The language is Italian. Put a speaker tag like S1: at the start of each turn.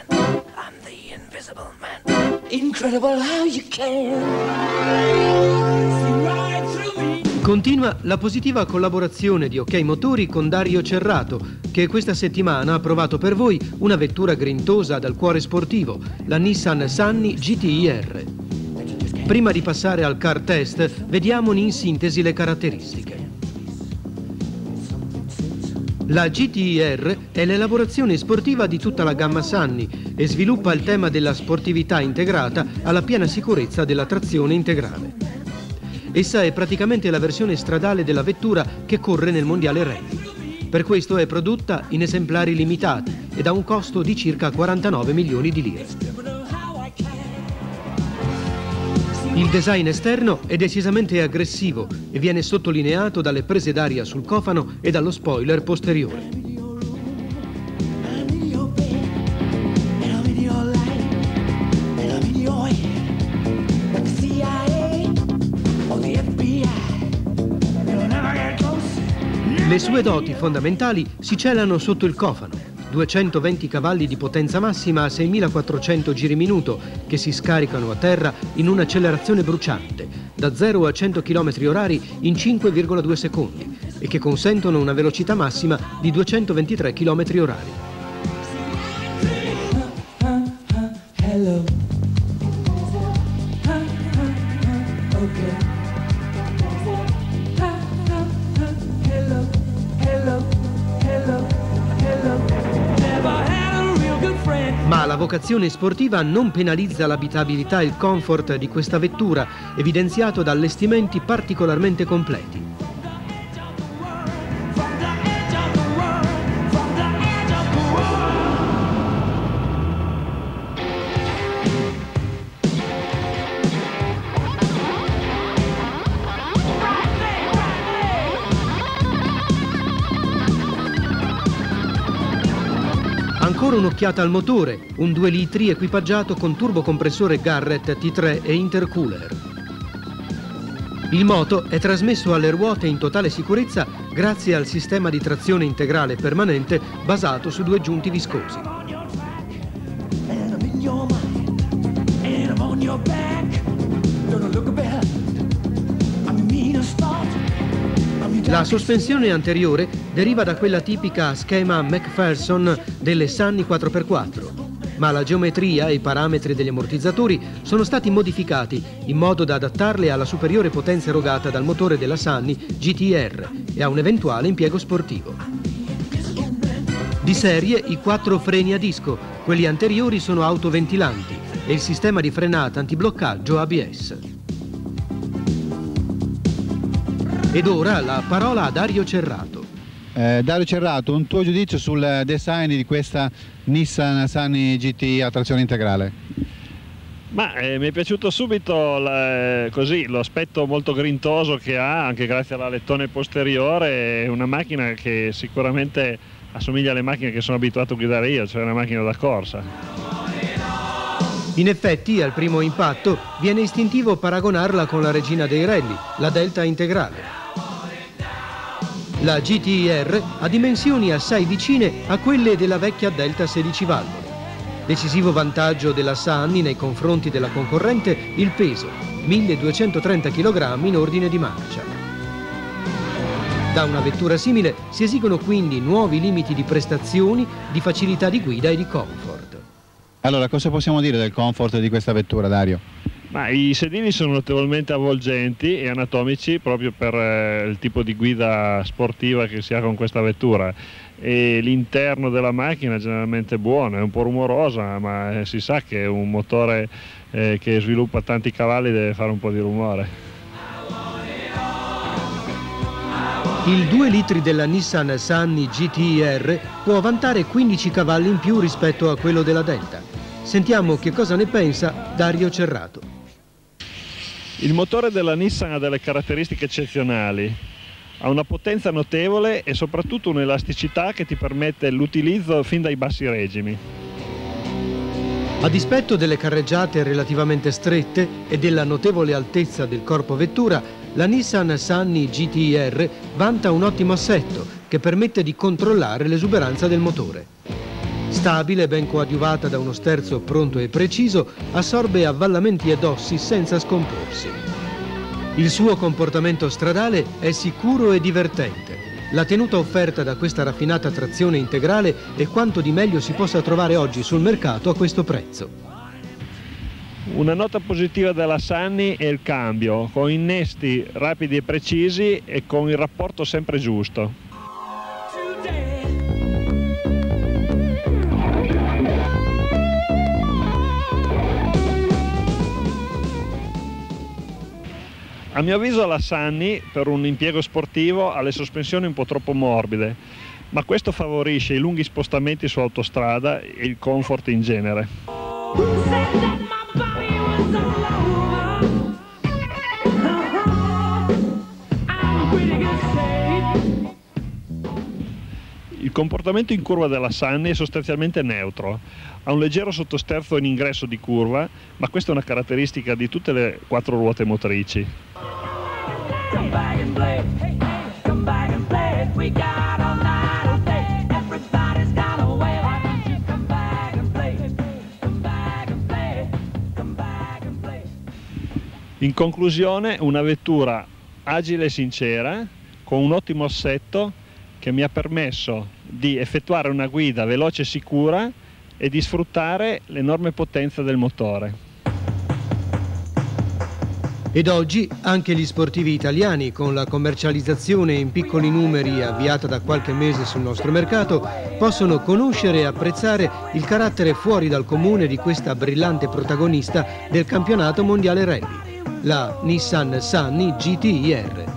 S1: I'm the invisible man. Incredible how you can see right through me.
S2: Continua la positiva collaborazione di OK Motori con Dario Cerrato, che questa settimana ha provato per voi una vettura grintosa dal cuore sportivo, la Nissan Sunny GT-R. Prima di passare al car test, vediamone in sintesi le caratteristiche. La GT-R è l'elaborazione sportiva di tutta la gamma Sunny e sviluppa il tema della sportività integrata alla piena sicurezza della trazione integrale. Essa è praticamente la versione stradale della vettura che corre nel mondiale rally. Per questo è prodotta in esemplari limitati ed ha un costo di circa 49 milioni di lire. Il design esterno è decisamente aggressivo e viene sottolineato dalle prese d'aria sul cofano e dallo spoiler posteriore. Le sue doti fondamentali si celano sotto il cofano. 220 cavalli di potenza massima a 6.400 giri minuto che si scaricano a terra in un'accelerazione bruciante, da 0 a 100 km/h in 5,2 secondi e che consentono una velocità massima di 223 km/h. Ma la vocazione sportiva non penalizza l'abitabilità e il comfort di questa vettura, evidenziato da allestimenti particolarmente completi. Ancora un'occhiata al motore, un 2 litri equipaggiato con turbocompressore Garrett T3 e intercooler. Il moto è trasmesso alle ruote in totale sicurezza grazie al sistema di trazione integrale permanente basato su 2 giunti viscosi. La sospensione anteriore deriva da quella tipica a schema McPherson delle Sunny 4x4, ma la geometria e i parametri degli ammortizzatori sono stati modificati in modo da adattarle alla superiore potenza erogata dal motore della Sunny GT-R e a un eventuale impiego sportivo. Di serie i 4 freni a disco, quelli anteriori sono autoventilanti e il sistema di frenata antibloccaggio ABS. Ed ora la parola a Dario Cerrato.
S3: Dario Cerrato, un tuo giudizio sul design di questa Nissan Sunny GT a trazione integrale?
S4: Ma mi è piaciuto subito così, l'aspetto molto grintoso che ha, anche grazie all'alettone posteriore. È una macchina che sicuramente assomiglia alle macchine che sono abituato a guidare io, cioè una macchina da corsa.
S2: In effetti, al primo impatto, viene istintivo paragonarla con la regina dei rally, la Delta integrale. La GT-R ha dimensioni assai vicine a quelle della vecchia Delta 16 valvole. Decisivo vantaggio della Sunny nei confronti della concorrente il peso, 1230 kg in ordine di marcia. Da una vettura simile si esigono quindi nuovi limiti di prestazioni, di facilità di guida e di comfort.
S3: Allora, cosa possiamo dire del comfort di questa vettura, Dario?
S4: Ma i sedili sono notevolmente avvolgenti e anatomici proprio per il tipo di guida sportiva che si ha con questa vettura, e l'interno della macchina è generalmente buono, è un po' rumorosa, ma si sa che un motore che sviluppa tanti cavalli deve fare un po' di rumore.
S2: Il 2 litri della Nissan Sunny GT-R può vantare 15 cavalli in più rispetto a quello della Delta. Sentiamo che cosa ne pensa Dario Cerrato.
S4: Il motore della Nissan ha delle caratteristiche eccezionali, ha una potenza notevole e soprattutto un'elasticità che ti permette l'utilizzo fin dai bassi regimi.
S2: A dispetto delle carreggiate relativamente strette e della notevole altezza del corpo vettura, la Nissan Sunny GT-R vanta un ottimo assetto che permette di controllare l'esuberanza del motore. Stabile, ben coadiuvata da uno sterzo pronto e preciso, assorbe avvallamenti ed ossi senza scomporsi. Il suo comportamento stradale è sicuro e divertente. La tenuta offerta da questa raffinata trazione integrale è quanto di meglio si possa trovare oggi sul mercato a questo prezzo.
S4: Una nota positiva della Sunny è il cambio, con innesti rapidi e precisi e con il rapporto sempre giusto. A mio avviso la Sunny, per un impiego sportivo, ha le sospensioni un po' troppo morbide, ma questo favorisce i lunghi spostamenti su autostrada e il comfort in genere. Il comportamento in curva della Sunny è sostanzialmente neutro. Ha un leggero sottosterzo in ingresso di curva, ma questa è una caratteristica di tutte le 4 ruote motrici. In conclusione, una vettura agile e sincera, con un ottimo assetto che mi ha permesso di effettuare una guida veloce e sicura e di sfruttare l'enorme potenza del motore.
S2: Ed oggi anche gli sportivi italiani, con la commercializzazione in piccoli numeri avviata da qualche mese sul nostro mercato, possono conoscere e apprezzare il carattere fuori dal comune di questa brillante protagonista del campionato mondiale rally, la Nissan Sunny GT-R.